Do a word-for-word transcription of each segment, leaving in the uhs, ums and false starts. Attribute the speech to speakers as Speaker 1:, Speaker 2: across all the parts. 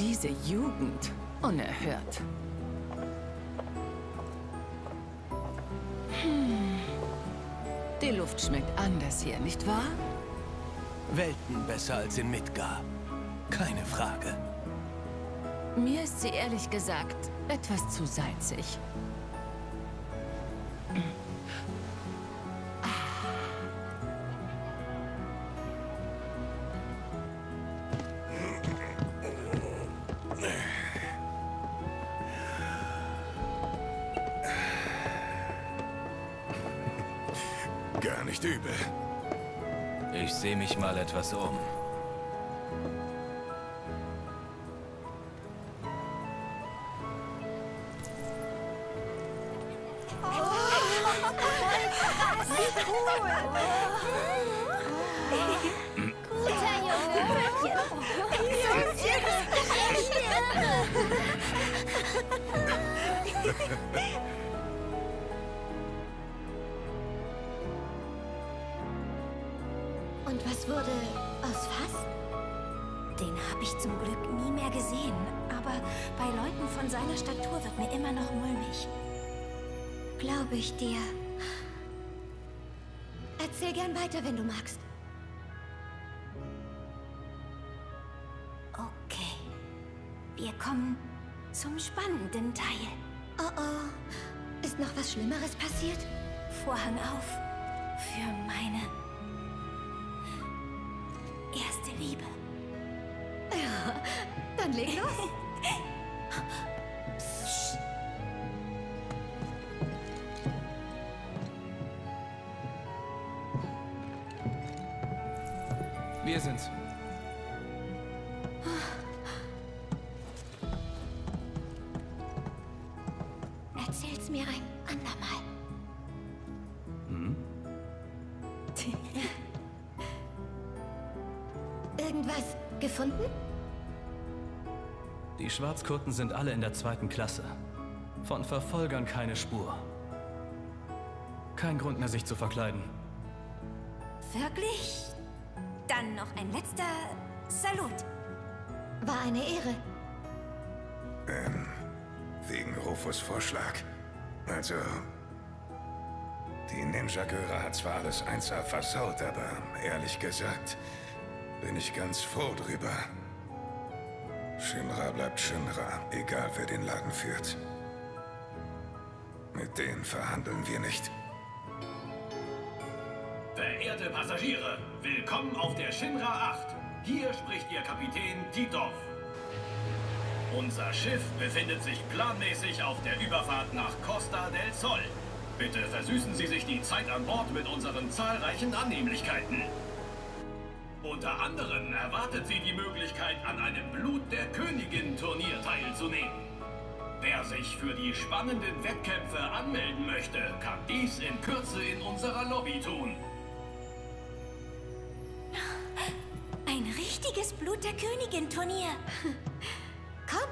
Speaker 1: diese Jugend. Unerhört. Hm. Die Luft schmeckt anders hier, nicht wahr?
Speaker 2: Welten besser als in Midgar. Keine Frage.
Speaker 1: Mir ist sie ehrlich gesagt etwas zu salzig.
Speaker 3: Gar nicht übel.
Speaker 2: Ich sehe mich mal etwas um.
Speaker 4: Und was wurde aus Fass? Den habe ich zum Glück nie mehr gesehen. Aber bei Leuten von seiner Statur wird mir immer noch mulmig. Glaube ich dir. Erzähl gern weiter, wenn du magst. Okay. Wir kommen zum spannenden Teil. Oh oh. Ist noch was Schlimmeres passiert? Vorhang auf. Für meine erste Liebe. Ja, dann leg los. Psst.
Speaker 2: Wir sind's.
Speaker 4: Erzähl's mir ein andermal.
Speaker 2: Hm?
Speaker 4: Irgendwas gefunden?
Speaker 2: Die Schwarzkurten sind alle in der zweiten Klasse. Von Verfolgern keine Spur. Kein Grund mehr, sich zu verkleiden.
Speaker 4: Wirklich? Dann noch ein letzter Salut. War eine Ehre.
Speaker 3: Ähm, wegen Rufus Vorschlag. Also, die Ninja-Göre hat zwar alles eins A versaut, aber ehrlich gesagt bin ich ganz froh drüber. Shinra bleibt Shinra, egal wer den Laden führt. Mit denen verhandeln wir nicht.
Speaker 5: Verehrte Passagiere, willkommen auf der Shinra acht. Hier spricht Ihr Kapitän Titov. Unser Schiff befindet sich planmäßig auf der Überfahrt nach Costa del Sol. Bitte versüßen Sie sich die Zeit an Bord mit unseren zahlreichen Annehmlichkeiten. Unter anderem erwartet Sie die Möglichkeit, an einem Blut der Königin-Turnier teilzunehmen. Wer sich für die spannenden Wettkämpfe anmelden möchte, kann dies in Kürze in unserer Lobby tun.
Speaker 4: Ein richtiges Blut der Königin-Turnier. Komm.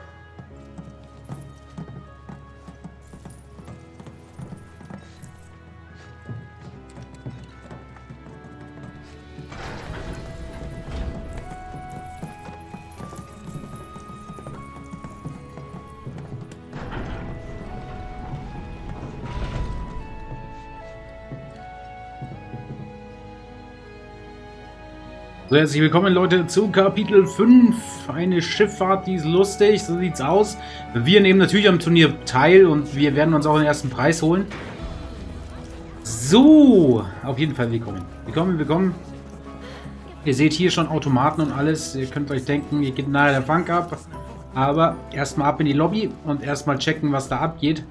Speaker 6: So, herzlich willkommen, Leute, zu Kapitel fünf. Eine Schifffahrt, die ist lustig, so sieht's aus. Wir nehmen natürlich am Turnier teil und wir werden uns auch den ersten Preis holen. So, auf jeden Fall willkommen. Willkommen, willkommen. Ihr seht hier schon Automaten und alles. Ihr könnt euch denken, hier geht nahe der Funk ab. Aber erstmal ab in die Lobby und erstmal checken, was da abgeht.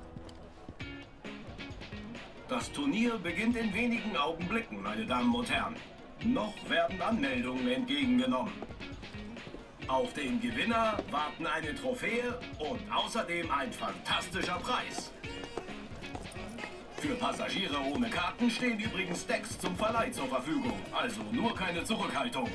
Speaker 5: Das Turnier beginnt in wenigen Augenblicken, meine Damen und Herren. Noch werden Anmeldungen entgegengenommen. Auf den Gewinner warten eine Trophäe und außerdem ein fantastischer Preis. Für Passagiere ohne Karten stehen übrigens Decks zum Verleih zur Verfügung, also nur keine Zurückhaltung.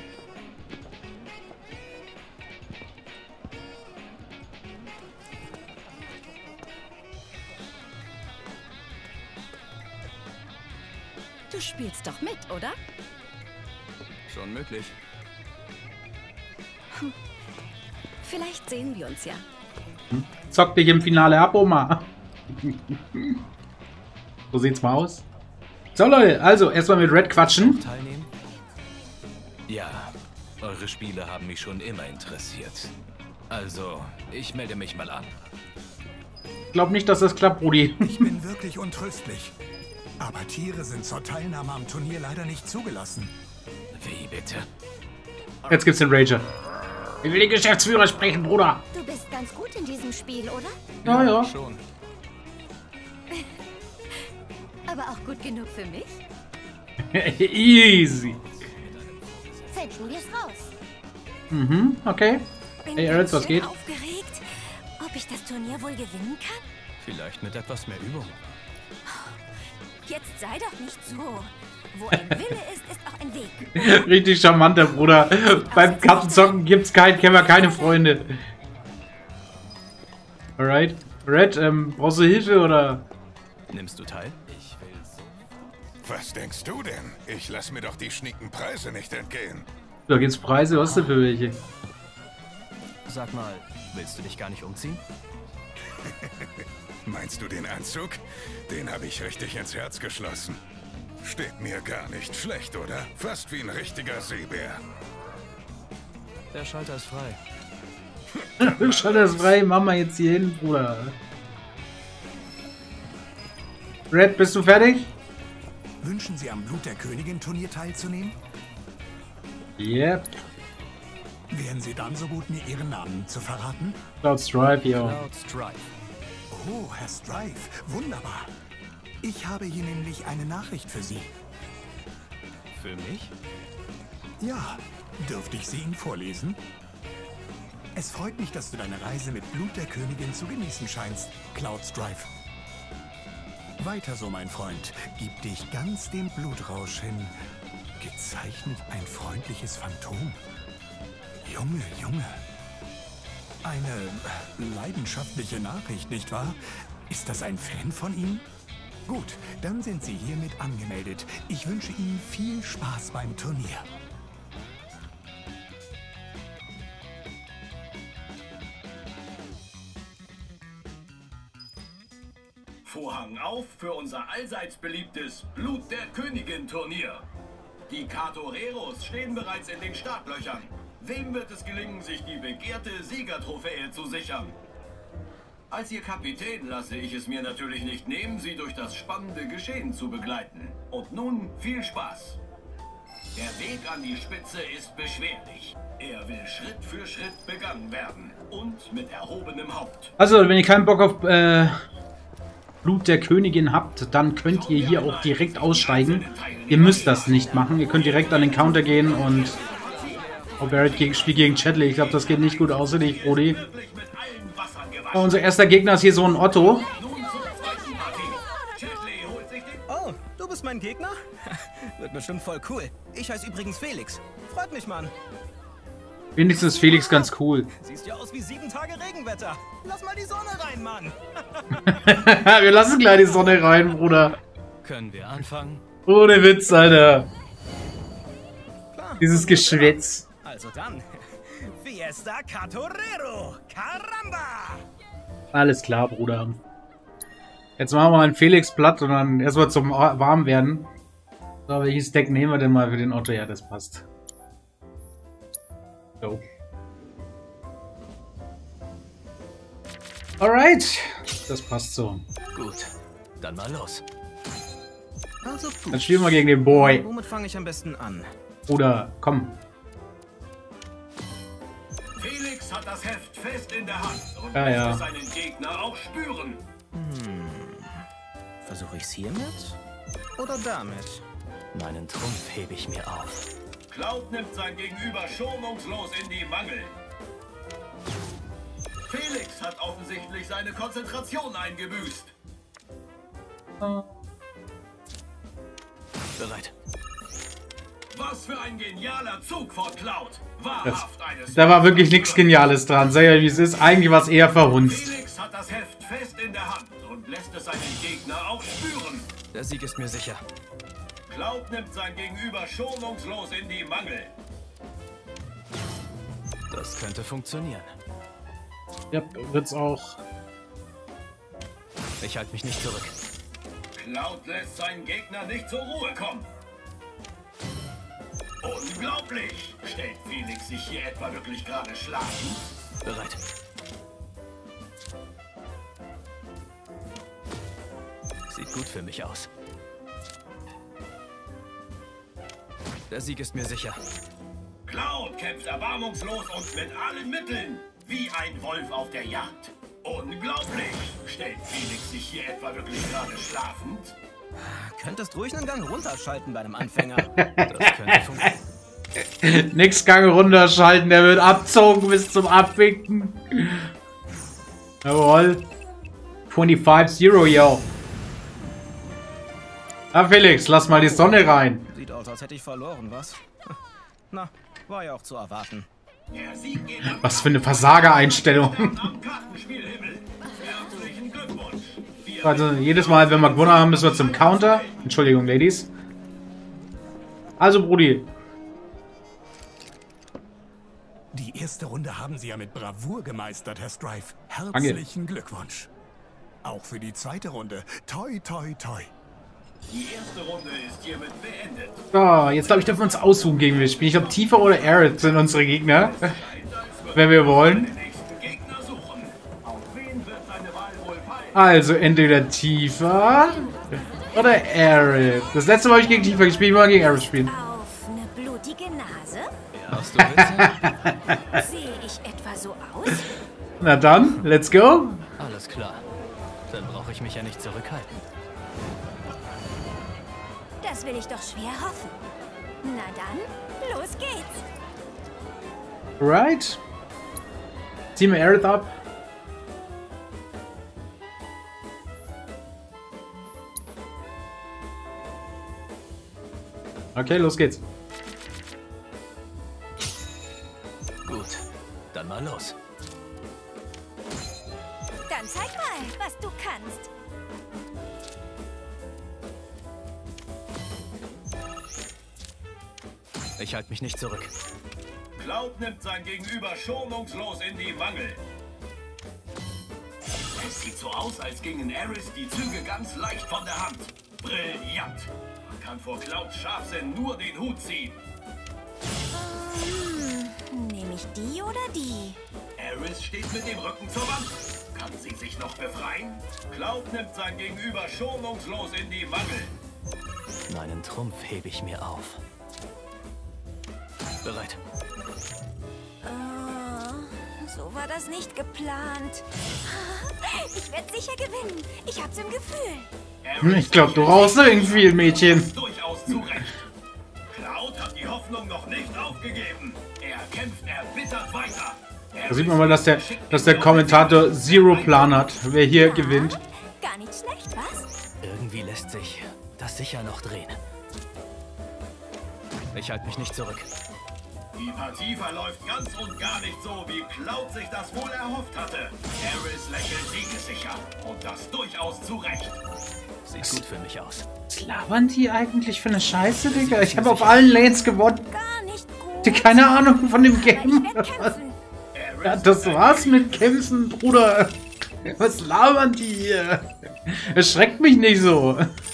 Speaker 1: Du spielst doch mit, oder?
Speaker 2: Schon möglich.
Speaker 4: Vielleicht sehen wir uns ja.
Speaker 6: Zock dich im Finale ab, Oma. So sieht's mal aus. So, Leute, also erstmal mit Red quatschen.
Speaker 2: Teilnehmen? Ja, eure Spiele haben mich schon immer interessiert. Also, ich melde mich mal an.
Speaker 6: Ich glaube nicht, dass das klappt, Brudi.
Speaker 7: Ich bin wirklich untröstlich. Aber Tiere sind zur Teilnahme am Turnier leider nicht zugelassen.
Speaker 2: Wie bitte?
Speaker 6: Jetzt gibt's den Rager. Ich will den Geschäftsführer sprechen, Bruder.
Speaker 4: Du bist ganz gut in diesem Spiel, oder?
Speaker 6: Ja, ja.
Speaker 2: Schon.
Speaker 4: Aber auch gut genug für mich?
Speaker 6: Easy.
Speaker 4: Finden wir's raus.
Speaker 6: Mhm, okay.
Speaker 4: Bin
Speaker 6: Hey,
Speaker 4: ganz
Speaker 6: Ernst, was
Speaker 4: schön
Speaker 6: geht?
Speaker 4: aufgeregt, ob ich das Turnier wohl gewinnen kann?
Speaker 2: Vielleicht mit etwas mehr Übung.
Speaker 4: Jetzt sei doch nicht so. Wo ein Wille ist, ist auch ein Weg.
Speaker 6: Richtig charmanter Bruder. Beim Kartenzocken gibt's kein Kämmer, keine Freunde. Alright. Red, ähm, brauchst du Hilfe oder?
Speaker 2: Nimmst du teil? Ich will so.
Speaker 3: Was denkst du denn? Ich lass mir doch die schnieken Preise nicht entgehen.
Speaker 6: Da gibt's Preise, was denn für welche?
Speaker 2: Sag mal, willst du dich gar nicht umziehen?
Speaker 3: Meinst du den Anzug? Den habe ich richtig ins Herz geschlossen. Steht mir gar nicht schlecht, oder? Fast wie ein richtiger Seebär.
Speaker 2: Der Schalter ist frei.
Speaker 6: Schau das frei, Mama jetzt hier hin, Bruder. Red, bist du fertig?
Speaker 7: Wünschen Sie am Blut der Königin Turnier teilzunehmen?
Speaker 6: Yep.
Speaker 7: Wären Sie dann so gut, mir Ihren Namen zu verraten?
Speaker 6: Cloud Stripe, yo.
Speaker 2: Cloud Strife.
Speaker 7: Oh, Herr Strife, wunderbar. Ich habe hier nämlich eine Nachricht für Sie.
Speaker 2: Für mich?
Speaker 7: Ja, dürfte ich sie Ihnen vorlesen? Es freut mich, dass du deine Reise mit Blut der Königin zu genießen scheinst, Cloud Strife. Weiter so, mein Freund. Gib dich ganz dem Blutrausch hin. Gezeichnet ein freundliches Phantom. Junge, Junge. Eine leidenschaftliche Nachricht, nicht wahr? Ist das ein Fan von Ihnen? Gut, dann sind Sie hiermit angemeldet. Ich wünsche Ihnen viel Spaß beim Turnier.
Speaker 5: Vorhang auf für unser allseits beliebtes Blut der Königin Turnier. Die Katoreros stehen bereits in den Startlöchern. Wem wird es gelingen, sich die begehrte Siegertrophäe zu sichern? Als Ihr Kapitän lasse ich es mir natürlich nicht nehmen, Sie durch das spannende Geschehen zu begleiten. Und nun viel Spaß. Der Weg an die Spitze ist beschwerlich. Er will Schritt für Schritt begangen werden. Und mit erhobenem Haupt.
Speaker 6: Also, wenn ihr keinen Bock auf äh, Blut der Königin habt, dann könnt ihr hier auch direkt aussteigen. Ihr müsst das nicht machen. Ihr könnt direkt an den Counter gehen und... Oh, Barrett gegen, spielt gegen Chatley. Ich glaube, das geht nicht gut aus, nicht, Brody. Ja, unser erster Gegner ist hier so ein Otto.
Speaker 8: Oh, du bist mein Gegner? Wird bestimmt voll cool. Ich heiße übrigens Felix. Freut mich, Mann.
Speaker 6: Wenigstens ist Felix ganz cool.
Speaker 8: Siehst ja aus wie sieben Tage Regenwetter. Lass mal die Sonne rein, Mann.
Speaker 6: Wir lassen gleich die Sonne rein, Bruder.
Speaker 2: Können wir anfangen?
Speaker 6: Ohne Witz, Alter.
Speaker 8: Klar.
Speaker 6: Dieses Geschwätz.
Speaker 8: Also dann, Fiesta Catorero. Caramba!
Speaker 6: Alles klar, Bruder. Jetzt machen wir mal einen Felix platt und dann erstmal zum warm werden. So, welches Deck nehmen wir denn mal für den Otto? Ja, das passt. So. Alright. Das passt so.
Speaker 2: Gut, dann mal los.
Speaker 8: Also gut.
Speaker 6: Dann spielen wir gegen den Boy.
Speaker 8: Womit fange ich am besten an?
Speaker 6: Bruder, komm.
Speaker 5: Felix hat das Heft fest in der Hand und
Speaker 6: Ja,
Speaker 5: lässt
Speaker 6: ja.
Speaker 5: es seinen Gegner auch spüren.
Speaker 8: Versuche ich's hiermit? Oder damit?
Speaker 2: Meinen Trumpf hebe ich mir auf.
Speaker 5: Cloud nimmt sein Gegenüber schonungslos in die Mangel. Felix hat offensichtlich seine Konzentration eingebüßt.
Speaker 2: Bereit.
Speaker 5: Was für ein genialer Zug von Cloud. Wahrhaft eines...
Speaker 6: Da war wirklich nichts Geniales dran. Sag ja, wie es ist. Eigentlich war es eher verhunzt.
Speaker 5: Felix hat das Heft fest in der Hand und lässt es seinen Gegner auch spüren.
Speaker 2: Der Sieg ist mir sicher.
Speaker 5: Cloud nimmt sein Gegenüber schonungslos in die Mangel.
Speaker 2: Das könnte funktionieren.
Speaker 6: Ja, wird's auch.
Speaker 2: Ich halte mich nicht zurück.
Speaker 5: Cloud lässt seinen Gegner nicht zur Ruhe kommen. Unglaublich! Stellt Felix sich hier etwa wirklich gerade schlafen?
Speaker 2: Bereit. Sieht gut für mich aus. Der Sieg ist mir sicher.
Speaker 5: Cloud kämpft erbarmungslos und mit allen Mitteln. Wie ein Wolf auf der Jagd. Unglaublich! Stellt Felix sich hier etwa wirklich gerade schlafend?
Speaker 8: Könntest ruhig einen Gang runterschalten bei einem Anfänger.
Speaker 2: Das könnte funktionieren.
Speaker 6: Nix Gang runterschalten, der wird abzogen bis zum Abwinken. Jawohl. fünfundzwanzig null, yo. Na Felix, lass mal die Sonne rein.
Speaker 8: Sieht aus, als hätte ich verloren, was? Na, war ja auch zu erwarten.
Speaker 5: Der Sieg geht am
Speaker 6: Was für eine Versagereinstellung.
Speaker 5: am Kartenspielhimmel. Herzlichen Glückwunsch. Wir
Speaker 6: Also jedes Mal, wenn wir gewonnen haben, müssen wir zum Counter. Entschuldigung, Ladies. Also, Brudi.
Speaker 7: Die erste Runde haben Sie ja mit Bravour gemeistert, Herr Strife. Herzlichen Glückwunsch. Auch für die zweite Runde. Toi, toi, toi.
Speaker 5: Die erste Runde ist hiermit beendet.
Speaker 6: So, jetzt glaube ich, dürfen wir uns aussuchen, gegen wen wir spielen. Ich glaube, Tifa oder Aerith sind unsere Gegner. Wenn wir wollen.
Speaker 5: Den nächsten Gegner suchen. Auf wen wird seine Wahl wohl fallen?
Speaker 6: Also, entweder Tifa oder Aerith. Das letzte Mal habe ich gegen Tifa gespielt, mal gegen Aerith spielen.
Speaker 4: Auf eine blutige Nase?
Speaker 2: Hast du Witze?
Speaker 4: Sehe ich etwa so aus?
Speaker 6: Na dann, let's go.
Speaker 2: Alles klar. Dann brauche ich mich ja nicht zurückhalten.
Speaker 4: Das will ich doch schwer hoffen. Na dann, los geht's.
Speaker 6: Right. Ziehen wir Aerith ab. Okay, los geht's.
Speaker 2: Gut, dann mal los.
Speaker 4: Dann zeig mal, was du kannst.
Speaker 2: Ich halte mich nicht zurück.
Speaker 5: Cloud nimmt sein Gegenüber schonungslos in die Mangel. Es sieht so aus, als gingen Aerith die Züge ganz leicht von der Hand. Brillant! Man kann vor Clouds Scharfsinn nur den Hut ziehen.
Speaker 4: Hm, nehme ich die oder die?
Speaker 5: Aerith steht mit dem Rücken zur Wand. Kann sie sich noch befreien? Cloud nimmt sein Gegenüber schonungslos in die Mangel.
Speaker 2: Meinen Trumpf hebe ich mir auf. Bereit.
Speaker 4: Oh, so war das nicht geplant. Ich werde sicher gewinnen. Ich hab's im Gefühl.
Speaker 6: Hm, Ich glaube, du rauchst irgendwie, Mädchen.
Speaker 5: Durchaus zu Recht. Cloud hat die Hoffnung noch nicht aufgegeben. Er kämpft erbittert weiter.
Speaker 6: Da sieht man mal, dass der, dass der Kommentator Zero Plan hat, wer hier
Speaker 4: Ja,
Speaker 6: gewinnt.
Speaker 4: Gar nicht schlecht, was?
Speaker 2: Irgendwie lässt sich das sicher noch drehen. Ich halte mich nicht zurück.
Speaker 5: Die Partie verläuft ganz und gar nicht so, wie Cloud sich das wohl erhofft hatte. Aerith lächelt siegessicher. Und das durchaus zu Recht.
Speaker 2: Sieht gut für mich aus.
Speaker 6: Was labern die eigentlich für eine Scheiße, Digga? Ich habe auf allen Lanes gewonnen.
Speaker 4: Gar nicht gut.
Speaker 6: Die keine Ahnung von dem
Speaker 4: Aber
Speaker 6: Game.
Speaker 4: ich werde kämpfen.
Speaker 6: Ja, das war's mit Kämpfen, Bruder. Was labern die hier? Erschreckt mich nicht so.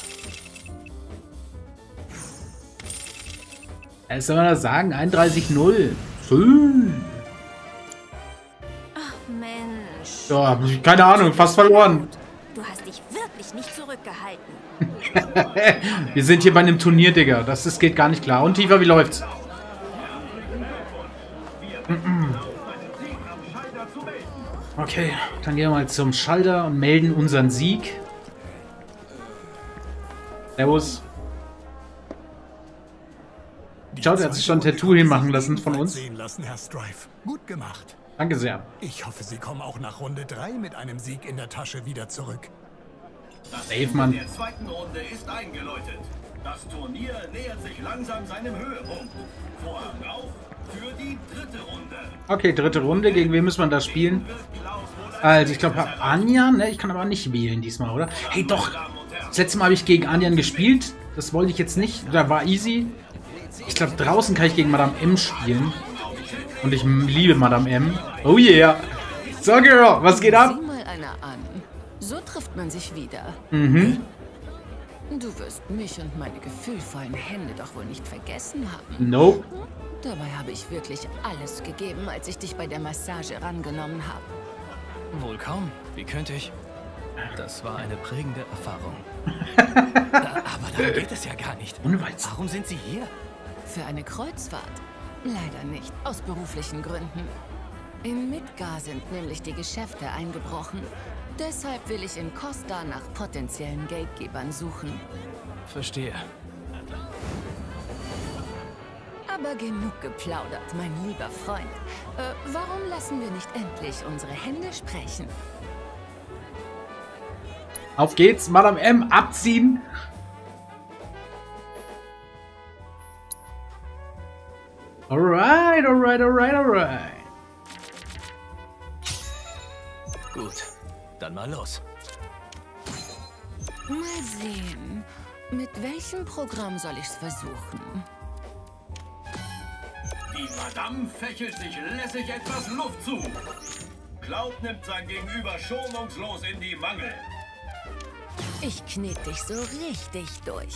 Speaker 6: Was soll man da sagen? einunddreißig null. Schön.
Speaker 4: Ach Mensch.
Speaker 6: Ja, hab ich keine Ahnung, fast verloren.
Speaker 4: Du hast dich wirklich nicht zurückgehalten.
Speaker 6: Wir sind hier bei einem Turnier, Digga. Das, das geht gar nicht klar. Und Tifa, wie läuft's? Okay, dann gehen wir mal zum Schalter und melden unseren Sieg. Servus. Schaut, er hat sich schon ein Tattoo hinmachen lassen von uns.
Speaker 7: Sehen lassen, Herr Strife. Gut gemacht.
Speaker 6: Danke sehr.
Speaker 7: Ich hoffe, Sie kommen auch nach Runde drei mit einem Sieg in der Tasche wieder zurück.
Speaker 5: Das
Speaker 6: Safe,
Speaker 5: Ende
Speaker 6: Mann.
Speaker 5: der zweiten Runde ist eingeläutet. Das Turnier nähert sich langsam seinem Höhepunkt. Vorhang auf für die dritte Runde.
Speaker 6: Okay, dritte Runde. Gegen wen muss man da spielen?
Speaker 5: Wird Cloud wohl
Speaker 6: Also, ich glaube, Anja, ne? Ich kann aber nicht wählen diesmal, oder? Hey, doch! Das letzte Mal habe ich gegen Anjan gespielt. Das wollte ich jetzt nicht. Da war easy. Ich glaube, draußen kann ich gegen Madame M spielen. Und ich liebe Madame M. Oh yeah. So, Girl, was geht ab?
Speaker 1: Sieh mal einer an. So trifft man sich wieder.
Speaker 6: Mhm.
Speaker 1: Du wirst mich und meine gefühlvollen Hände doch wohl nicht vergessen haben.
Speaker 6: Nope.
Speaker 1: Dabei habe ich wirklich alles gegeben, als ich dich bei der Massage rangenommen habe.
Speaker 2: Wohl kaum. Wie könnte ich? Das war eine prägende Erfahrung. Aber darum geht es ja gar nicht. Warum sind Sie hier?
Speaker 1: Für eine Kreuzfahrt? Leider nicht, aus beruflichen Gründen. In Midgar sind nämlich die Geschäfte eingebrochen. Deshalb will ich in Costa nach potenziellen Geldgebern suchen.
Speaker 2: Verstehe.
Speaker 1: Aber genug geplaudert, mein lieber Freund. Äh, warum lassen wir nicht endlich unsere Hände sprechen?
Speaker 6: Auf geht's, Madame M, abziehen. Alright, alright, alright, alright.
Speaker 2: Gut, dann mal los.
Speaker 1: Mal sehen. Mit welchem Programm soll ich's versuchen?
Speaker 5: Die Madame fächelt sich lässig etwas Luft zu. Cloud nimmt sein Gegenüber schonungslos in die Mangel.
Speaker 1: Ich knete dich so richtig durch.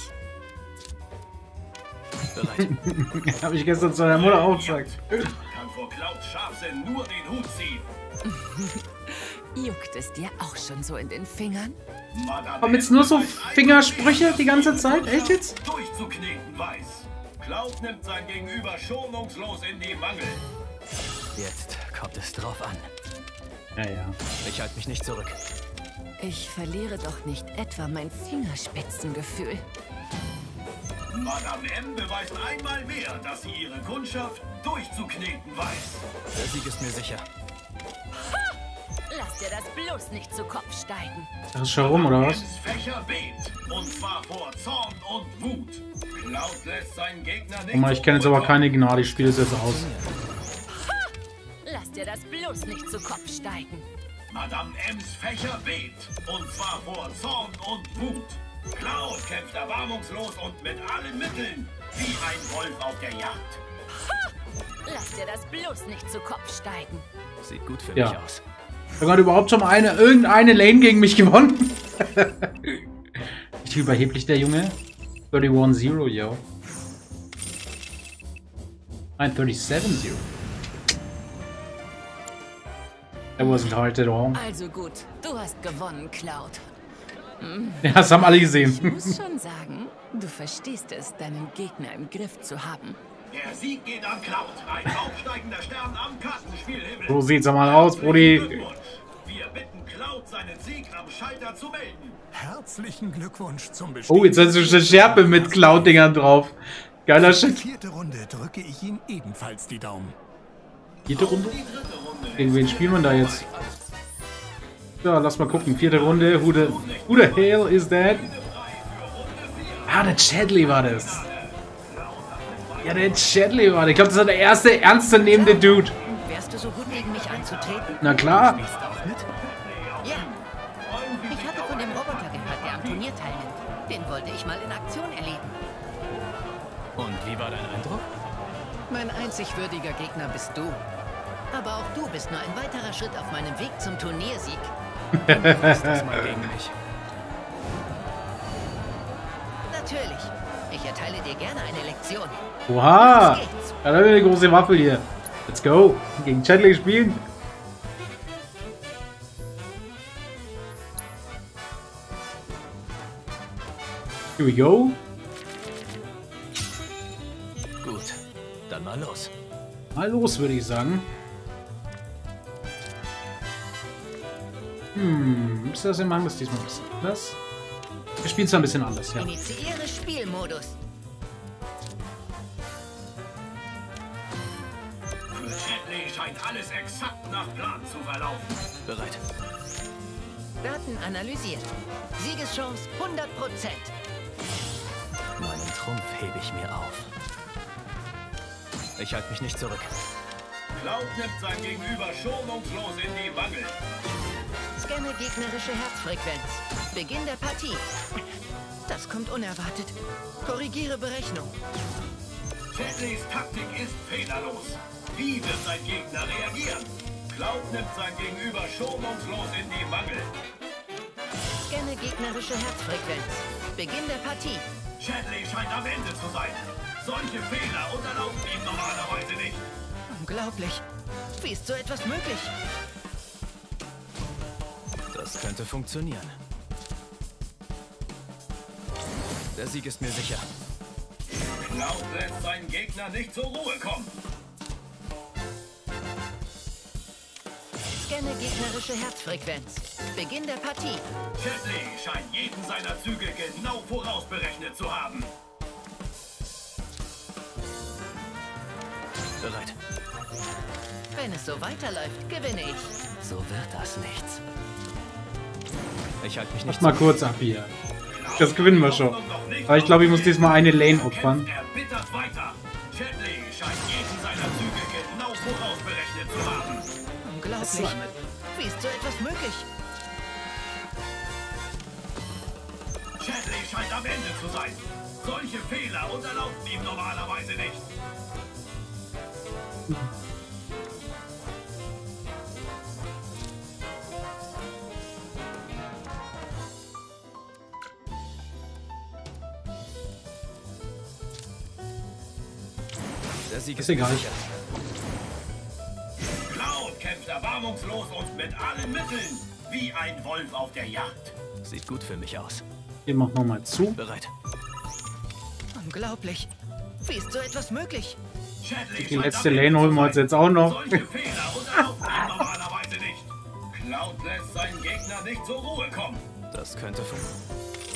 Speaker 2: Bereit.
Speaker 6: Habe ich gestern zu deiner Mutter auch gesagt.
Speaker 5: Kann vor Clouds Scharfsinn nur den Hut ziehen.
Speaker 1: Juckt es dir auch schon so in den Fingern?
Speaker 5: Madame
Speaker 6: Haben jetzt nur so Fingersprüche die ganze Zeit? Echt jetzt?
Speaker 5: Durchzukneten weiß. Cloud nimmt sein Gegenüber schonungslos in die Mangel.
Speaker 2: Jetzt kommt es drauf an.
Speaker 6: Ja, ja.
Speaker 2: Ich halte mich nicht zurück.
Speaker 1: Ich verliere doch nicht etwa mein Fingerspitzengefühl.
Speaker 5: Madame M beweist einmal mehr, dass sie ihre Kundschaft durchzukneten weiß.
Speaker 2: Der Sieg ist mir sicher.
Speaker 1: Ha! Lass dir das bloß nicht zu Kopf steigen.
Speaker 6: Das ist schon rum, oder was?
Speaker 5: M's Fächer bebt, und zwar vor Zorn und Wut. Cloud lässt seinen Gegner nicht.
Speaker 6: Guck mal, ich kenne jetzt aber keine Gnade, ich spiele es jetzt aus.
Speaker 1: Ha! Lass dir das bloß nicht zu Kopf steigen.
Speaker 5: Madame M's Fächer bebt, und zwar vor Zorn und Wut. Cloud kämpft erbarmungslos und mit allen Mitteln, wie ein Wolf auf der Jagd.
Speaker 1: Ha! Lass dir das bloß nicht zu Kopf steigen.
Speaker 2: Sieht gut für
Speaker 6: Ja.
Speaker 2: mich aus.
Speaker 6: Hat gerade überhaupt schon mal eine, irgendeine Lane gegen mich gewonnen? Nicht überheblich, der Junge. einunddreißig null, yo. Nein, siebenunddreißig null. That wasn't hard at all.
Speaker 1: Also gut, du hast gewonnen, Cloud.
Speaker 6: Ja, das haben alle
Speaker 1: Ich
Speaker 6: gesehen.
Speaker 1: muss schon sagen, du verstehst es, deinen Gegner im Griff zu haben.
Speaker 5: Der Sieg geht an Cloud, ein aufsteigender Stern am Kartenspielhimmel.
Speaker 6: So sieht's doch mal aus, Brudi.
Speaker 5: Glückwunsch. Wir bitten Cloud, seinen Sieg am Schalter zu melden.
Speaker 7: Herzlichen Glückwunsch zum Bestehen.
Speaker 6: Oh, jetzt hast du eine Schärpe mit Cloud-Dingern drauf. Geiler
Speaker 7: Für die
Speaker 6: Shit.
Speaker 7: vierte Runde drücke ich ihm ebenfalls die Daumen.
Speaker 6: Vierte Runde? Gegen wen spielt man da jetzt? Ja, lass mal gucken. Vierte Runde. Who the, who the hell is that? Ah, der Chadley war das. Ja, der Chadley war das. Ich glaube, das war der erste ernstzunehmende Dude.
Speaker 9: Wärst du so gut, gegen mich anzutreten?
Speaker 6: Na klar.
Speaker 2: Spielst du auch mit?
Speaker 9: Ja. Ich hatte von dem Roboter gehört, der am Turnier teilnimmt. Den wollte ich mal in Aktion erleben.
Speaker 2: Und wie war dein Eindruck?
Speaker 9: Mein einzig würdiger Gegner bist du. Aber auch du bist nur ein weiterer Schritt auf meinem Weg zum Turniersieg.
Speaker 2: Ist das mal gegen mich?
Speaker 9: Natürlich. Ich erteile dir gerne eine Lektion.
Speaker 6: Oha.
Speaker 9: Los geht's.
Speaker 6: Da haben wir eine große Waffe hier. Let's go. Gegen Chadley spielen. Here we go.
Speaker 2: Gut, dann mal los.
Speaker 6: Mal los, würde ich sagen. Hm, ist das im Machen das diesmal ein bisschen anders? Wir spielen es ein bisschen anders, ja.
Speaker 9: Initiiere Spielmodus.
Speaker 5: Für Chadley scheint alles exakt nach Plan zu verlaufen.
Speaker 2: Bereit.
Speaker 9: Daten analysiert. Siegeschance hundert Prozent.
Speaker 2: Meinen Trumpf hebe ich mir auf. Ich halte mich nicht zurück.
Speaker 5: Cloud nimmt sein Gegenüber schonungslos in die Mangel.
Speaker 9: Scanne gegnerische Herzfrequenz. Beginn der Partie. Das kommt unerwartet. Korrigiere Berechnung.
Speaker 5: Chadleys Taktik ist fehlerlos. Wie wird sein Gegner reagieren? Cloud nimmt sein Gegenüber schonungslos in die Mangel.
Speaker 9: Scanne gegnerische Herzfrequenz. Beginn der Partie.
Speaker 5: Chadley scheint am Ende zu sein. Solche Fehler unterlaufen ihm normalerweise nicht.
Speaker 9: Unglaublich. Wie ist so etwas möglich?
Speaker 2: Das könnte funktionieren. Der Sieg ist mir sicher.
Speaker 5: Cloud lässt seinen Gegner nicht zur Ruhe kommen.
Speaker 9: Scanne gegnerische Herzfrequenz. Beginn der Partie.
Speaker 5: Chadley scheint jeden seiner Züge genau vorausberechnet zu haben.
Speaker 2: Bereit.
Speaker 9: Wenn es so weiterläuft, gewinne ich.
Speaker 2: So wird das nichts. Ich halte mich nicht
Speaker 6: Mach mal kurz ab hier. Das gewinnen wir schon. Aber ich glaube, ich muss diesmal eine Lane opfern.
Speaker 5: Erbittert weiter. Chadley scheint jeden seiner Züge genau vorausberechnet zu haben.
Speaker 9: Unglaublich. Wie ist so etwas möglich?
Speaker 5: Chadley scheint am Ende zu sein. Solche Fehler unterlaufen ihm normalerweise nicht.
Speaker 2: Der Sieg
Speaker 6: Ist
Speaker 2: ist
Speaker 6: egal.
Speaker 2: mir sicher.
Speaker 5: Cloud kämpft erbarmungslos und mit allen Mitteln, wie ein Wolf auf der Jagd.
Speaker 2: Sieht gut für mich aus.
Speaker 6: Hier machen wir mal zu.
Speaker 2: Bereit.
Speaker 9: Unglaublich. Wie ist so etwas möglich?
Speaker 5: Chadley
Speaker 6: Die
Speaker 5: scheint
Speaker 6: letzte
Speaker 5: am
Speaker 6: Lane
Speaker 5: Ende
Speaker 6: holen
Speaker 5: zu
Speaker 6: wir uns
Speaker 5: sein.
Speaker 6: jetzt auch noch.
Speaker 5: Solche Fehler unterlaufen ihm normalerweise nicht. Cloud lässt seinen Gegner nicht zur Ruhe kommen.
Speaker 2: Das könnte funktionieren.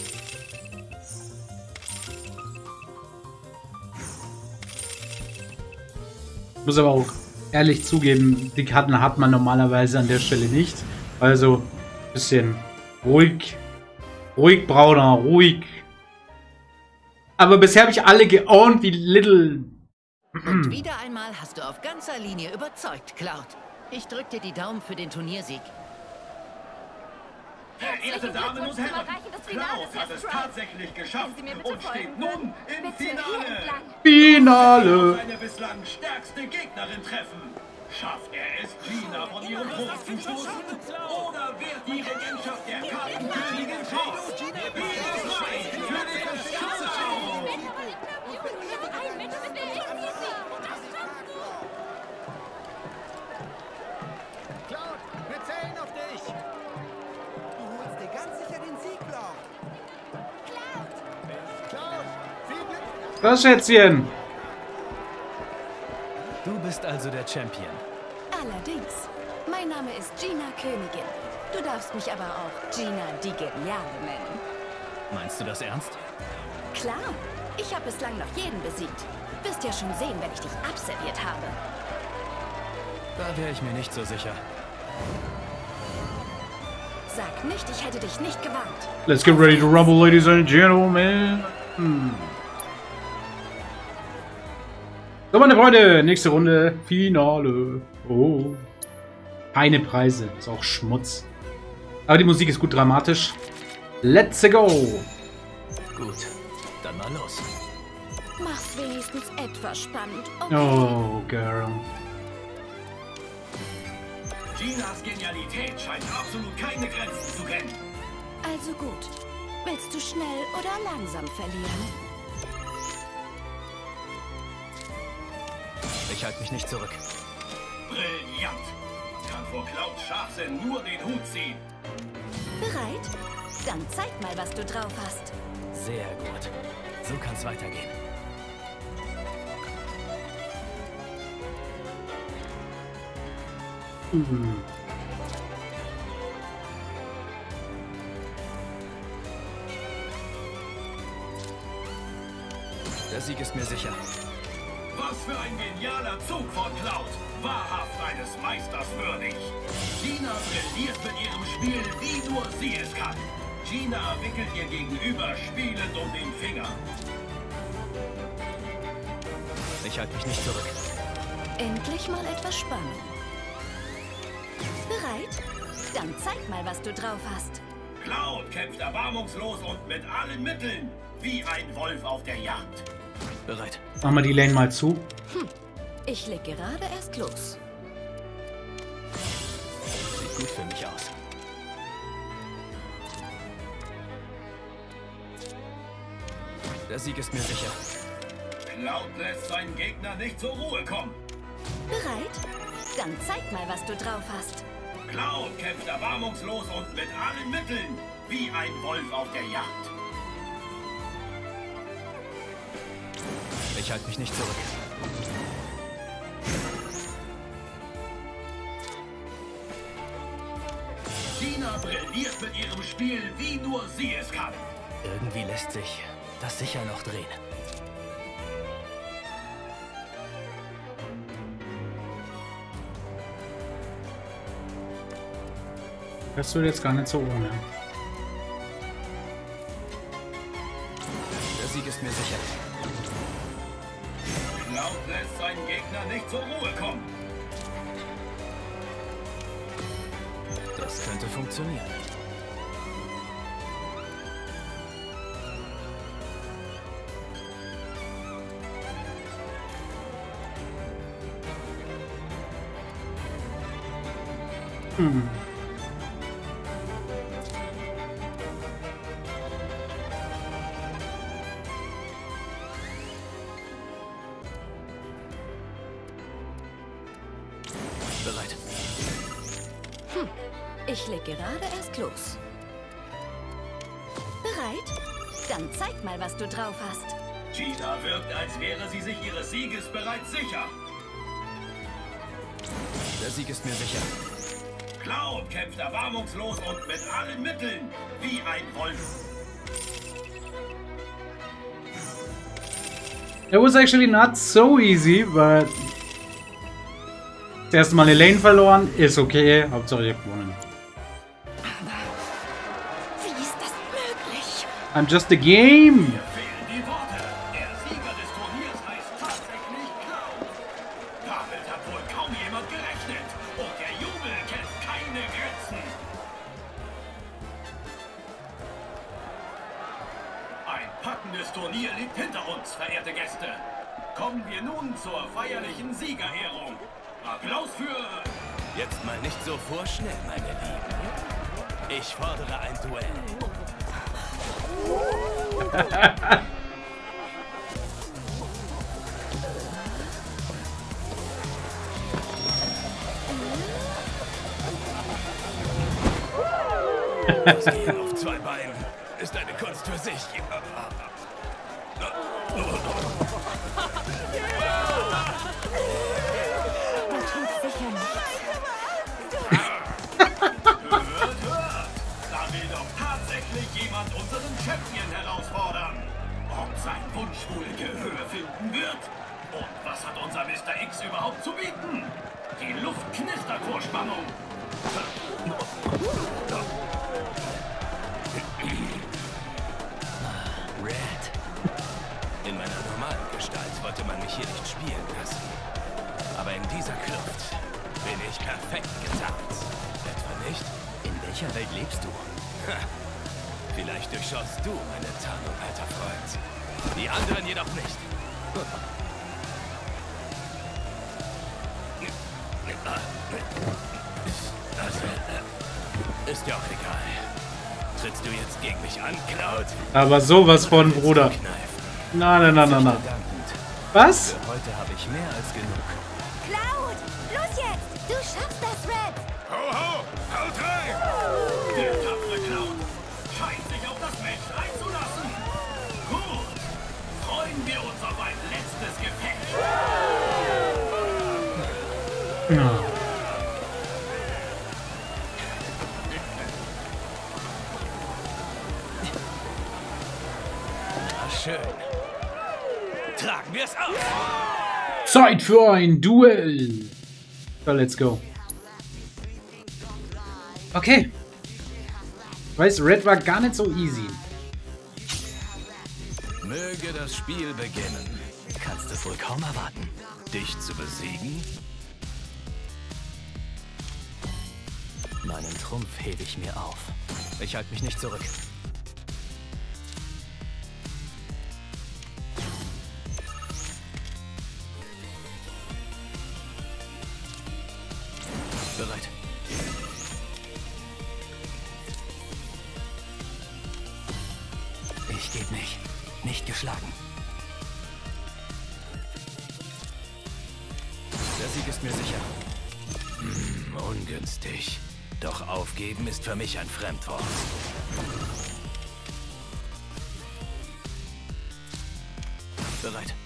Speaker 6: Ich muss aber auch ehrlich zugeben, die Karten hat man normalerweise an der Stelle nicht. Also, bisschen ruhig. Ruhig, Brauner, ruhig. Aber bisher habe ich alle geowned wie Little.
Speaker 9: Und wieder einmal hast du auf ganzer Linie überzeugt, Cloud. Ich drück dir die Daumen für den Turniersieg.
Speaker 5: Verehrte Damen und Herren, Cloud hat es tatsächlich geschafft und steht nun im Finale.
Speaker 6: Finale.
Speaker 5: Seine bislang stärkste Gegnerin treffen. Schafft er es, Gina von ihrem Thron zu stoßen? Oder wird die Regentschaft der Kartenkönigin Cross? Wir zwei für den Showdown!
Speaker 10: Cloud, wir zählen auf dich! Du holst dir ganz sicher den Sieg, Cloud! Cloud! Cloud! Viel Glück!
Speaker 6: Das Schätzchen.
Speaker 2: Du bist also der Champion.
Speaker 4: Allerdings. Mein Name ist Gina Königin. Du darfst mich aber auch Gina die Geniale nennen.
Speaker 2: Meinst du das ernst?
Speaker 4: Klar, ich habe bislang noch jeden besiegt. Wirst ja schon sehen, wenn ich dich abserviert habe.
Speaker 2: Da wäre ich mir nicht so sicher.
Speaker 4: Sag nicht, ich hätte dich nicht gewarnt.
Speaker 6: Let's get ready to rumble, ladies and gentlemen. Hm. So, meine Freunde, nächste Runde, Finale. Oh. Keine Preise, ist auch Schmutz. Aber die Musik ist gut dramatisch. Let's go.
Speaker 2: Gut, dann mal los.
Speaker 4: Mach's wenigstens etwas spannend, okay?
Speaker 6: Oh, girl.
Speaker 5: Ginas Genialität scheint absolut keine Grenzen zu kennen.
Speaker 4: Also gut. Willst du schnell oder langsam verlieren?
Speaker 2: Ich halte mich nicht zurück.
Speaker 5: Brillant! Man kann vor Clouds Scharfsinn nur den Hut ziehen.
Speaker 4: Bereit? Dann zeig mal, was du drauf hast.
Speaker 2: Sehr gut. So kann's weitergehen.
Speaker 6: Mhm.
Speaker 2: Der Sieg ist mir sicher.
Speaker 5: Was für ein genialer Zug von Cloud! Wahrhaft eines Meisters würdig! Gina brilliert mit ihrem Spiel, wie nur sie es kann. Gina wickelt ihr Gegenüber spielend um den Finger.
Speaker 2: Ich halte mich nicht zurück.
Speaker 4: Endlich mal etwas Spannung. Bereit? Dann zeig mal, was du drauf hast.
Speaker 5: Cloud kämpft erbarmungslos und mit allen Mitteln, wie ein Wolf auf der Jagd.
Speaker 2: Bereit.
Speaker 6: Machen wir die Lane mal zu.
Speaker 11: Hm. Ich leg gerade erst los.
Speaker 2: Sieht gut für mich aus. Der Sieg ist mir sicher.
Speaker 5: Cloud lässt seinen Gegner nicht zur Ruhe kommen.
Speaker 11: Bereit? Dann zeig mal, was du drauf hast.
Speaker 5: Cloud kämpft erbarmungslos und mit allen Mitteln, wie ein Wolf auf der Jagd.
Speaker 2: Ich halte mich nicht zurück.
Speaker 5: Tina brilliert mit ihrem Spiel, wie nur sie es kann.
Speaker 2: Irgendwie lässt sich das sicher noch drehen.
Speaker 6: Das wird jetzt gar nicht so ohne.
Speaker 2: Der Sieg ist mir sicher.
Speaker 5: Cloud lässt seinen Gegner nicht zur Ruhe kommen.
Speaker 2: Das könnte funktionieren.
Speaker 6: Hm.
Speaker 2: Bereit.
Speaker 11: Hm. Ich leg gerade erst los. Bereit? Dann zeig mal, was du drauf hast.
Speaker 5: Tina wirkt, als wäre sie sich ihres Sieges bereits sicher.
Speaker 2: Der Sieg ist mir sicher.
Speaker 5: Cloud kämpft erbarmungslos und mit allen Mitteln, wie ein Wolf.
Speaker 6: It was actually not so easy, but das erste Mal eine Lane verloren, ist okay. Hauptsache ich hab gewonnen.
Speaker 11: Aber wie ist das möglich?
Speaker 6: I'm just a game.
Speaker 5: Mir fehlen die Worte. Der Sieger des Turniers heißt tatsächlich Cloud. Damit hat wohl kaum jemand gerechnet. Und der Jubel kennt keine Grenzen. Ein packendes Turnier liegt hinter uns, verehrte Gäste. Kommen wir nun zur feierlichen Siegerehrung. Applaus für...
Speaker 12: Jetzt mal nicht so vorschnell, meine Lieben. Ich fordere ein Duell. Das Gehen auf zwei Beinen ist eine Kunst für sich.
Speaker 11: Das tut sicher nichts.
Speaker 5: Hört, hört! Da will doch tatsächlich jemand unseren Champion herausfordern. Ob sein Wunsch wohl Gehör finden wird? Und was hat unser Mister X überhaupt zu bieten? Die Luft knistert vor Spannung.
Speaker 12: Red. In meiner normalen Gestalt wollte man mich hier nicht spielen lassen. Aber in dieser Kluft bin ich perfekt getarnt. Etwa nicht?
Speaker 2: In welcher Welt lebst du?
Speaker 12: Ha. Vielleicht durchschaust du meine Tarnung, alter Freund. Die anderen jedoch nicht. Also, ist ja auch egal. Trittst du jetzt gegen mich an, Cloud?
Speaker 6: Aber sowas von, Bruder. Na, na, na, na, na. Was?
Speaker 2: Für heute habe ich mehr als genug.
Speaker 4: Cloud! Los jetzt! Du schaffst das, Red!
Speaker 3: Ho, ho! Haut rein!
Speaker 5: Der tapfere Cloud scheint sich auf das Match einzulassen. Gut. Freuen wir uns auf ein letztes Gefecht.
Speaker 6: Ja.
Speaker 12: Schön. Tragen wir es auf.
Speaker 6: Zeit für ein Duell. So, let's go. Okay. Ich weiß, Red war gar nicht so easy.
Speaker 12: Möge das Spiel beginnen.
Speaker 2: Kannst es wohl kaum erwarten.
Speaker 12: Dich zu besiegen?
Speaker 2: Meinen Trumpf hebe ich mir auf. Ich halte mich nicht zurück. schlagen. Der Sieg ist mir sicher.
Speaker 12: Hm, ungünstig. Doch aufgeben ist für mich ein Fremdwort.
Speaker 2: Bereit.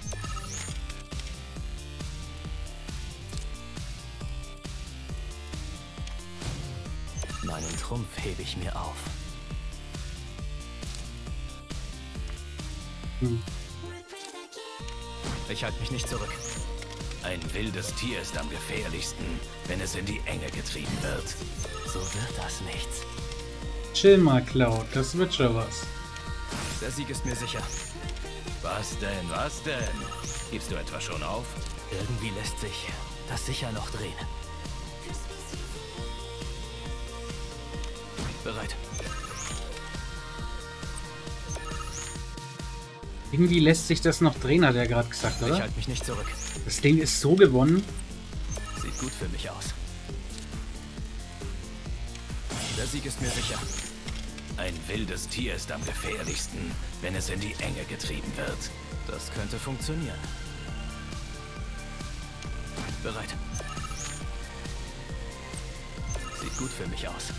Speaker 2: Meinen Trumpf hebe ich mir auf.
Speaker 6: Hm.
Speaker 2: Ich halte mich nicht zurück.
Speaker 12: Ein wildes Tier ist am gefährlichsten, wenn es in die Enge getrieben wird.
Speaker 2: So wird das nichts.
Speaker 6: Chill mal, Cloud. Das wird schon was.
Speaker 2: Der Sieg ist mir sicher.
Speaker 12: Was denn, was denn? Gibst du etwa schon auf?
Speaker 2: Irgendwie lässt sich das sicher noch drehen. Bereit.
Speaker 6: Irgendwie lässt sich das noch drehen, hat er gerade gesagt, oder?
Speaker 2: Ich halte mich nicht zurück.
Speaker 6: Das Ding ist so gewonnen.
Speaker 2: Sieht gut für mich aus. Der Sieg ist mir sicher.
Speaker 12: Ein wildes Tier ist am gefährlichsten, wenn es in die Enge getrieben wird.
Speaker 2: Das könnte funktionieren. Bereit. Sieht gut für mich aus.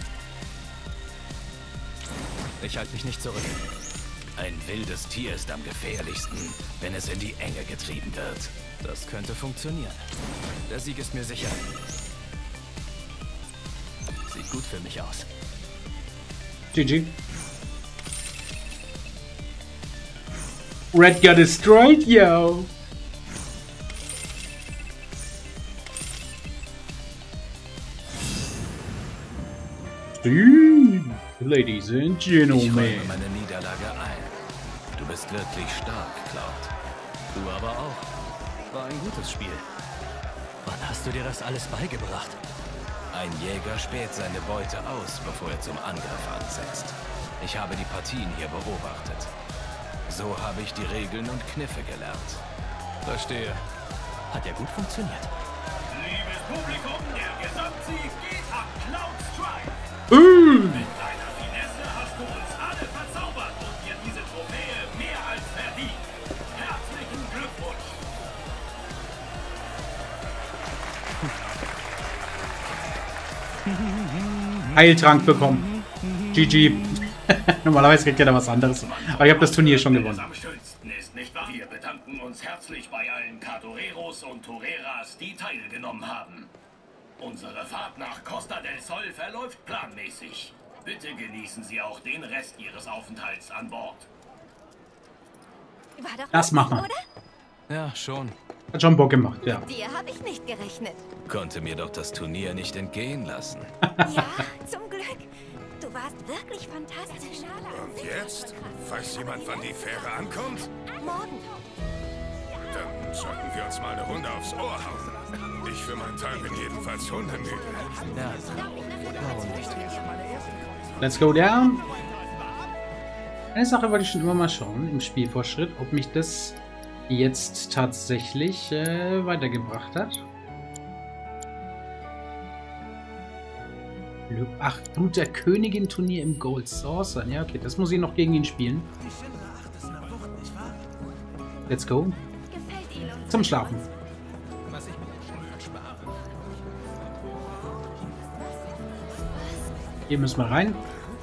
Speaker 2: Ich halte mich nicht zurück.
Speaker 12: Ein wildes Tier ist am gefährlichsten, wenn es in die Enge getrieben wird.
Speaker 2: Das könnte funktionieren. Der Sieg ist mir sicher. Sieht gut für mich aus.
Speaker 6: G G. Red got destroyed, yo. Ladies and Gentlemen.
Speaker 12: Ich räume meine Niederlage ein. Du bist wirklich stark, Cloud.
Speaker 2: Du aber auch. War ein gutes Spiel. Wann hast du dir das alles beigebracht?
Speaker 12: Ein Jäger späht seine Beute aus, bevor er zum Angriff ansetzt. Ich habe die Partien hier beobachtet. So habe ich die Regeln und Kniffe gelernt.
Speaker 2: Verstehe. Hat ja gut funktioniert.
Speaker 5: Liebes Publikum, der Gesamtsieg geht an Cloud Strife.
Speaker 6: Mm.
Speaker 5: Mit deiner Finesse hast du uns alle verzaubert und dir diese Trophäe mehr als verdient. Herzlichen Glückwunsch.
Speaker 6: Heiltrank bekommen. G G. Normalerweise kriegt ja da was anderes. Aber ich habe das Turnier schon gewonnen.
Speaker 5: Am schönsten ist, nicht wahr? Wir bedanken uns herzlich bei allen Cadoreros und Toreras, die teilgenommen haben. Unsere Fahrt nach Costa del Sol verläuft planmäßig. Bitte genießen Sie auch den Rest Ihres Aufenthalts an Bord.
Speaker 4: War doch
Speaker 6: Das machen wir.
Speaker 4: oder?
Speaker 2: Ja, schon.
Speaker 6: Hat schon Bock gemacht, ja.
Speaker 4: Mit dir habe ich nicht gerechnet.
Speaker 12: Konnte mir doch das Turnier nicht entgehen lassen.
Speaker 4: Ja, zum Glück. Du warst wirklich fantastisch.
Speaker 3: Und jetzt? Weiß jemand, wann die Fähre ankommt?
Speaker 4: Morgen.
Speaker 3: Dann sollten wir uns mal eine Runde aufs Ohr hauen. Ich für meinen Teil bin jedenfalls hundemüde.
Speaker 2: Ja, warum nicht?
Speaker 6: Let's go down. Eine Sache wollte ich schon immer mal schauen im Spielfortschritt, ob mich das jetzt tatsächlich äh, weitergebracht hat. Ach, Blut der Königin Turnier im Gold Saucer. Ja, okay, das muss ich noch gegen ihn spielen. Let's go. Zum Schlafen. Hier müssen wir rein.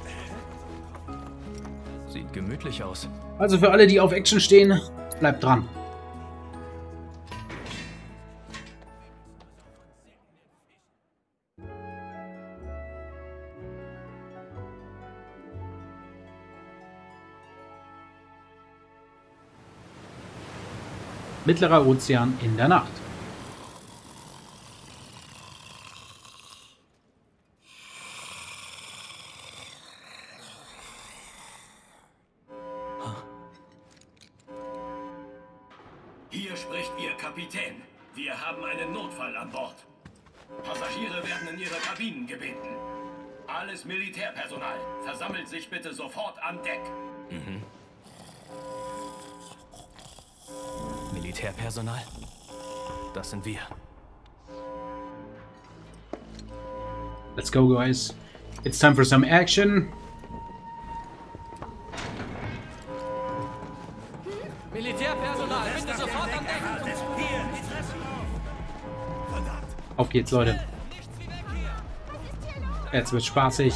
Speaker 2: Sieht gemütlich aus.
Speaker 6: Also für alle, die auf Action stehen, bleibt dran. Mittlerer Ozean in der Nacht.
Speaker 5: Hier spricht Ihr Kapitän. Wir haben einen Notfall an Bord. Passagiere werden in ihre Kabinen gebeten. Alles Militärpersonal, versammelt sich bitte sofort an Deck.
Speaker 2: Mhm. Militärpersonal? Das sind wir.
Speaker 6: Let's go, guys. It's time for some action. Auf geht's, Leute. Jetzt wird's spaßig.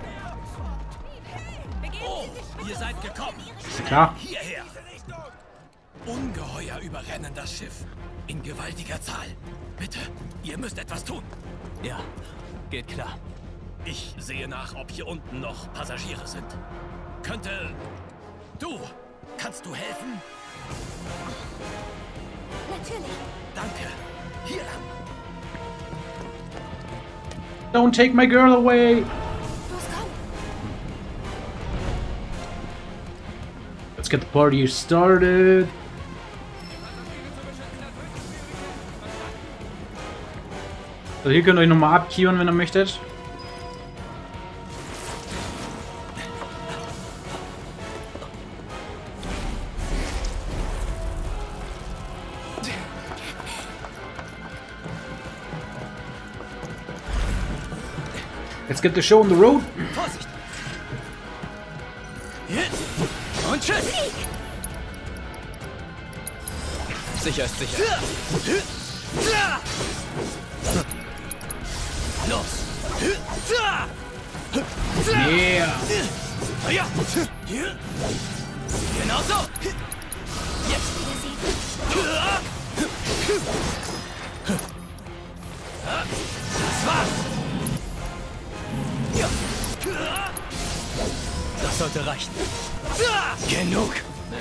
Speaker 12: Oh, ihr seid gekommen.
Speaker 6: Ist klar.
Speaker 12: Hierher. Ungeheuer überrennen das Schiff. In gewaltiger Zahl. Bitte, ihr müsst etwas tun.
Speaker 2: Ja, geht klar.
Speaker 12: Ich sehe nach, ob hier unten noch Passagiere sind. Könnte... Du, kannst du helfen?
Speaker 4: Natürlich.
Speaker 12: Danke. Hier lang.
Speaker 6: Don't take my girl away.
Speaker 4: Los, komm.
Speaker 6: Let's get the party started. So, hier könnt ihr euch nochmal abqueuen, wenn ihr möchtet. Let's get the show on the road.
Speaker 12: Vorsicht! Und tschüss!
Speaker 2: Sicher ist sicher.
Speaker 12: Los!
Speaker 6: Yeah!
Speaker 12: Ja! Genau so! Jetzt! Das war's! Ja.
Speaker 2: Das sollte reichen.
Speaker 12: Genug!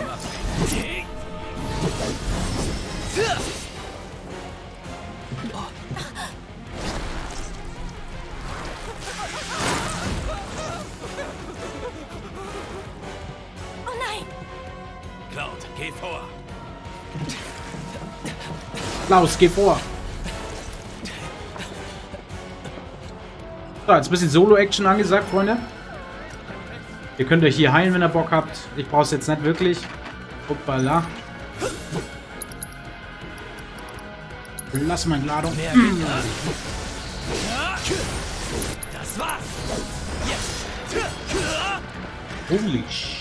Speaker 4: Oh nein!
Speaker 12: Cloud, geh vor!
Speaker 6: Klaus, geh vor! So, jetzt ein bisschen Solo-Action angesagt, Freunde. Ihr könnt euch hier heilen, wenn ihr Bock habt. Ich brauche es jetzt nicht wirklich. Hoppala. Lass meine Ladung.
Speaker 12: Mehr geht ja. Das war's! Jetzt!
Speaker 6: Holy sh...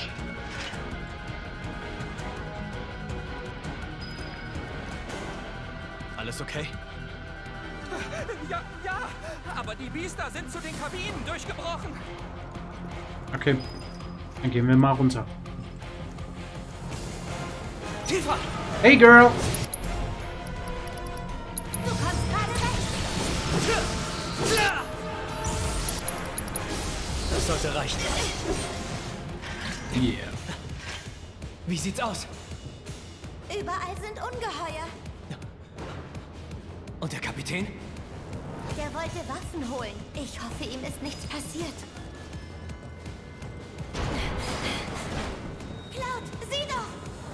Speaker 2: Alles okay?
Speaker 13: Ja, ja, aber die Biester sind zu den Kabinen durchgebrochen.
Speaker 6: Okay. Dann gehen wir mal runter.
Speaker 12: Tiefer!
Speaker 6: Hey, Girl!
Speaker 4: Du kommst gerade weg.
Speaker 2: Das sollte reichen.
Speaker 6: Yeah.
Speaker 2: Wie sieht's aus?
Speaker 4: Überall sind Ungeheuer.
Speaker 2: Und der Kapitän?
Speaker 4: Der wollte Waffen holen. Ich hoffe, ihm ist nichts passiert. Cloud, sieh doch!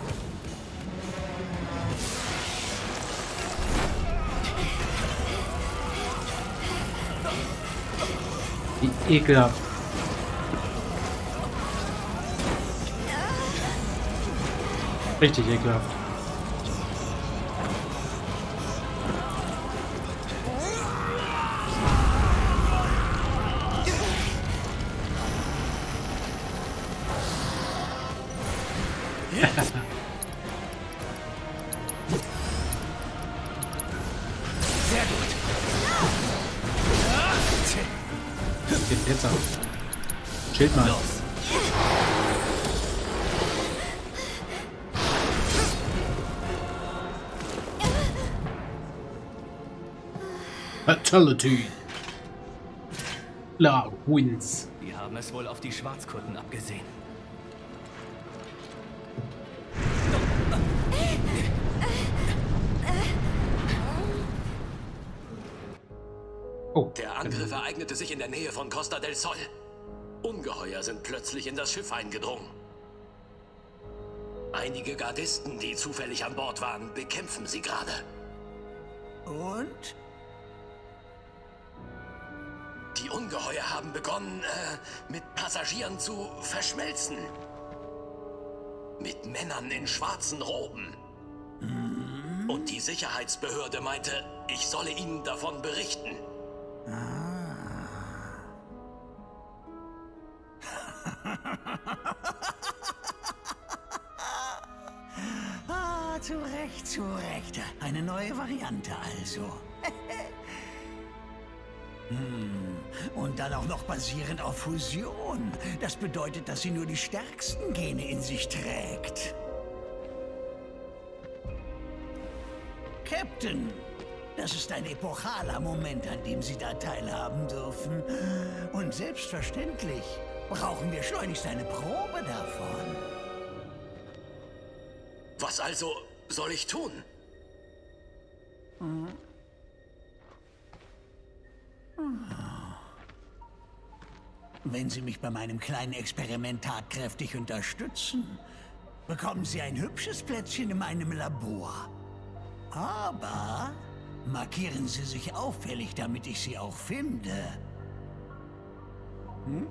Speaker 6: Wie ekelhaft. Richtig ekelhaft.
Speaker 12: Sehr gut.
Speaker 6: Jetzt, jetzt auch. Schild mal. Fatality. La wins.
Speaker 2: Die haben es wohl auf die Schwarzkutten abgesehen.
Speaker 6: Oh.
Speaker 12: Der Angriff ereignete sich in der Nähe von Costa del Sol. Ungeheuer sind plötzlich in das Schiff eingedrungen. Einige Gardisten, die zufällig an Bord waren, bekämpfen sie gerade.
Speaker 10: Und?
Speaker 12: Die Ungeheuer haben begonnen, äh, mit Passagieren zu verschmelzen. Mit Männern in schwarzen Roben. Mhm. Und die Sicherheitsbehörde meinte, ich solle ihnen davon berichten.
Speaker 10: Ah, zu Recht, zu Recht. Eine neue Variante also.
Speaker 14: Hm. Und dann auch noch basierend auf Fusion. Das bedeutet, dass sie nur die stärksten Gene in sich trägt. Captain, das ist ein epochaler Moment, an dem Sie da teilhaben dürfen. Und selbstverständlich brauchen wir schleunigst eine Probe davon.
Speaker 12: Was also soll ich tun?
Speaker 14: Hm. Wenn Sie mich bei meinem kleinen Experiment tatkräftig unterstützen, bekommen Sie ein hübsches Plätzchen in meinem Labor. Aber markieren Sie sich auffällig, damit ich Sie auch finde. Hm?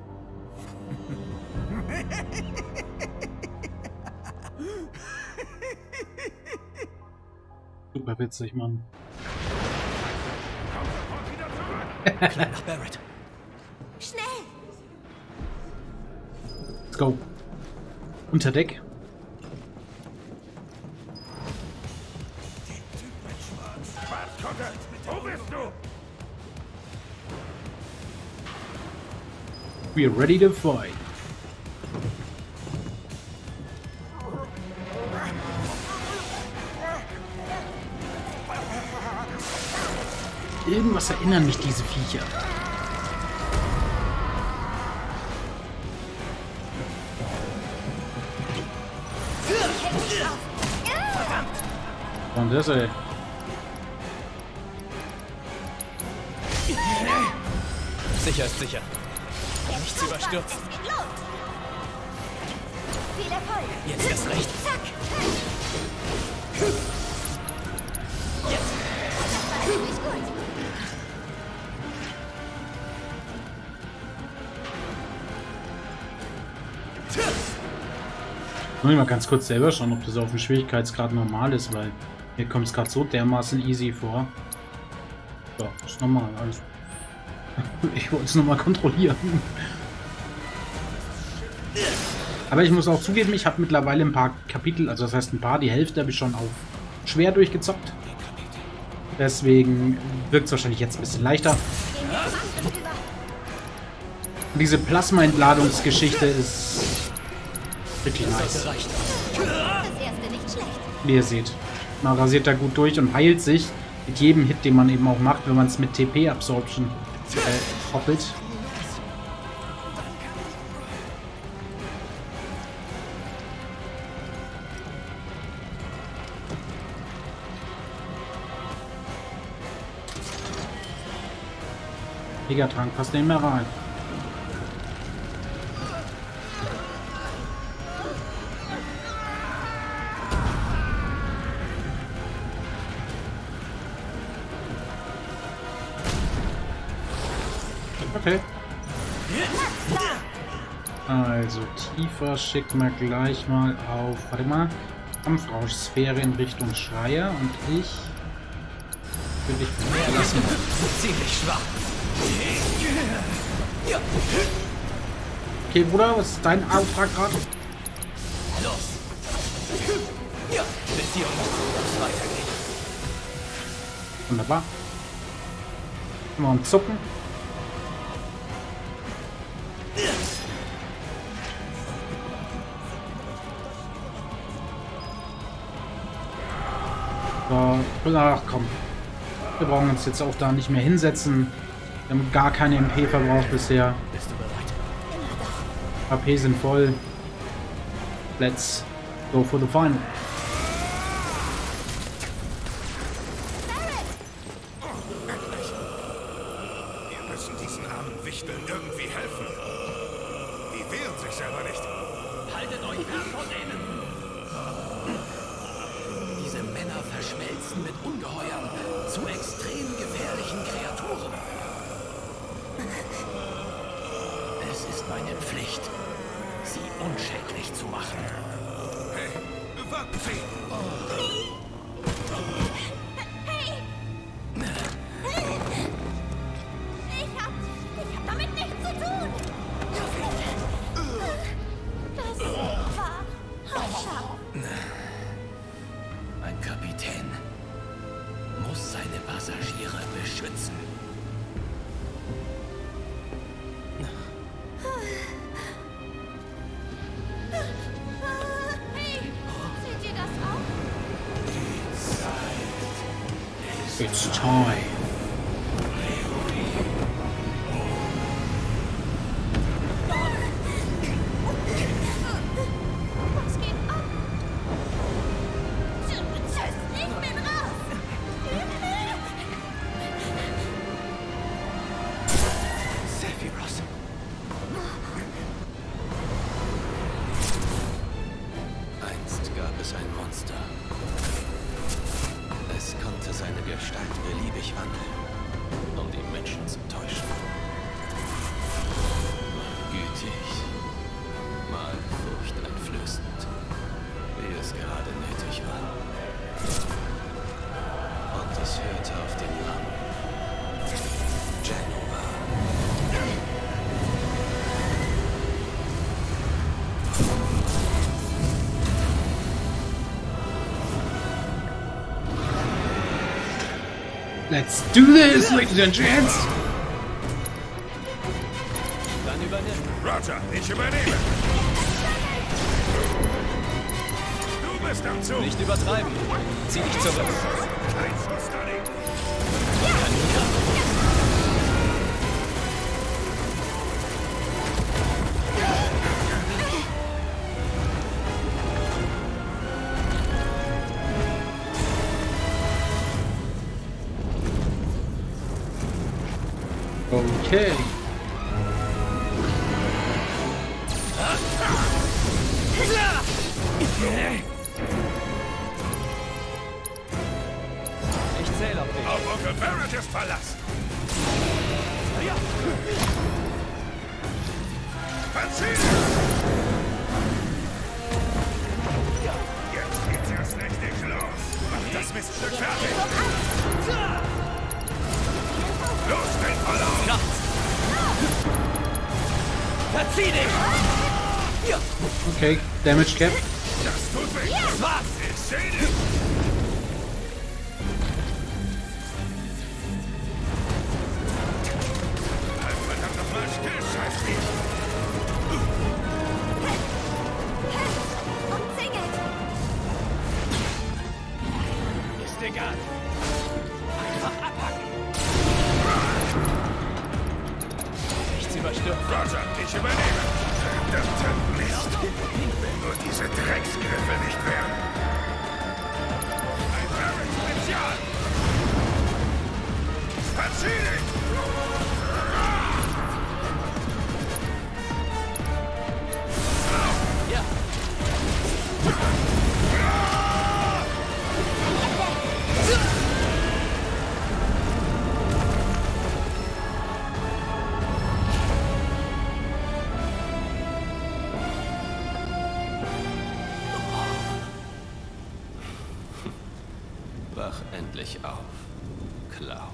Speaker 6: Super witzig, Mann.
Speaker 8: Klein nach Barrett.
Speaker 4: Schnell!
Speaker 6: Let's go. Unter Deck.
Speaker 3: Schwarzkotte, wo bist du?
Speaker 6: We're ready to fight. Irgendwas erinnern mich diese Viecher. Und das, ey.
Speaker 13: Sicher ist sicher. Nichts überstürzen.
Speaker 4: Viel Erfolg.
Speaker 13: Jetzt erst recht.
Speaker 4: Zack.
Speaker 13: Jetzt.
Speaker 4: Das war ziemlich gut.
Speaker 6: Muss ich mal ganz kurz selber schauen, ob das auf dem Schwierigkeitsgrad normal ist, weil mir kommt es gerade so dermaßen easy vor. So, ist normal, alles. Ich wollte es nochmal kontrollieren. Aber ich muss auch zugeben, ich habe mittlerweile ein paar Kapitel, also das heißt ein paar, die Hälfte habe ich schon auf schwer durchgezockt. Deswegen wirkt es wahrscheinlich jetzt ein bisschen leichter. Und diese Plasma-Entladungsgeschichte ist wirklich nice. Wie ihr seht, man rasiert da gut durch und heilt sich mit jedem Hit, den man eben auch macht, wenn man es mit T P-Absorption äh, koppelt. Megatrank passt nicht mehr rein. Okay. Also tiefer schicken wir gleich mal auf, warte mal, Kampfrauschsphäre in Richtung Schreier und ich will dich verlassen.
Speaker 13: Ziemlich schwach.
Speaker 6: Okay, Bruder, was ist dein Auftrag gerade?
Speaker 13: Los. Ja, Beziehung muss weitergehen.
Speaker 6: Wunderbar. Mal am Zucken. So, ach komm. Wir brauchen uns jetzt auch da nicht mehr hinsetzen. Wir haben gar keine M P verbraucht bisher.
Speaker 13: Bist du bereit?
Speaker 6: A P sind voll. Let's go for the final.
Speaker 3: Wir müssen diesen armen Wichteln irgendwie helfen. Die wehren sich selber nicht.
Speaker 12: Haltet euch fern von denen! Diese Männer verschmelzen mit Ungeheuern zu extrem gefährlichen Kreaturen. Es ist meine Pflicht, sie unschädlich zu machen.
Speaker 3: Hey, warten Sie!
Speaker 4: Hey! Ich hab, ich hab damit nichts zu tun! Das war haarscharf.
Speaker 12: Ein Kapitän muss seine Passagiere beschützen.
Speaker 6: It's time.
Speaker 4: Was geht ab? Tschüss, ich bin raus!
Speaker 2: Sephiroth. Einst gab es ein Monster. Es konnte seine Gestalt beliebig wandeln, um die Menschen zu täuschen. Mal gütig, mal furchteinflößend, wie es gerade nötig war. Und es hörte auf den Namen Jenova.
Speaker 6: Let's do this, ladies and gents!
Speaker 2: Dann übernimm.
Speaker 3: Roger, ich übernehme. Du bist am Zug.
Speaker 2: Nicht übertreiben. Zieh dich zurück.
Speaker 3: Kein Schuss daneben.
Speaker 6: Okay.
Speaker 2: Ich zähle auf dich.
Speaker 3: Auf Onkel Barrett ist Verlass. Verziehen! Jetzt geht's erst richtig los. Mach das Miststück fertig. Los, den Verlauf!
Speaker 2: Ja. Verzieh dich! Ja.
Speaker 6: Okay, Damage Cap.
Speaker 3: Das tut weh!
Speaker 2: Was?
Speaker 3: Ich seh dich! Halt verdammt nochmal still, Scheißvieh!
Speaker 4: Umzingelt!
Speaker 2: Ist egal. Einfach abhacken. Nichts überstürmt.
Speaker 3: Roger, ich übernehme! Verdammter Mist! Wenn nur diese Drecksgriffe nicht wären! Ein Barrett Spezial! Verzieh dich!
Speaker 2: Ja. Wach endlich auf, Cloud.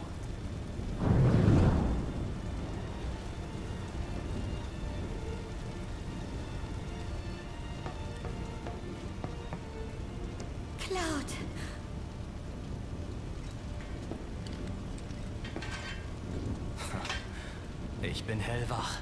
Speaker 4: Cloud.
Speaker 2: Ich bin hellwach.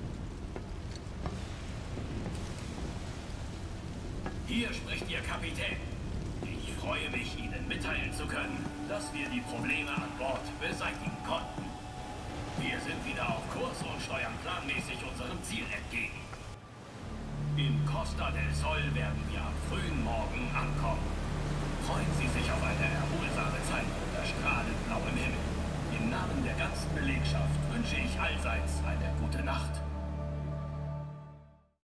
Speaker 5: Hier spricht Ihr Kapitän. Ich freue mich, Ihnen mitteilen zu können, dass wir die Probleme an Bord beseitigen konnten. Wir sind wieder auf Kurs und steuern planmäßig unserem Ziel entgegen. In Costa del Sol werden wir am frühen Morgen ankommen. Freuen Sie sich auf eine erholsame Zeit unter strahlend blauem Himmel. Im Namen der ganzen Belegschaft wünsche ich allseits eine gute Nacht.